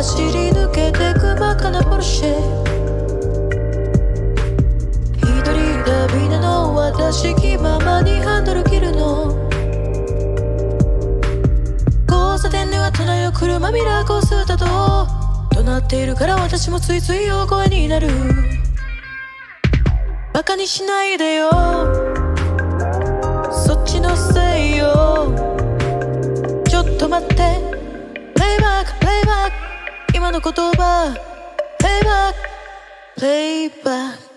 走り抜けてく真っ赤なポルシェ。一人旅なの私気ままにハンドル切るの。交差点では隣の車ミラーコースだと怒鳴っているから私もついつい大声になる。バカにしないでよ、そっちのせいよ。ちょっと待って、プレイバックプレイバック、今の言葉プレイバックプレイバック。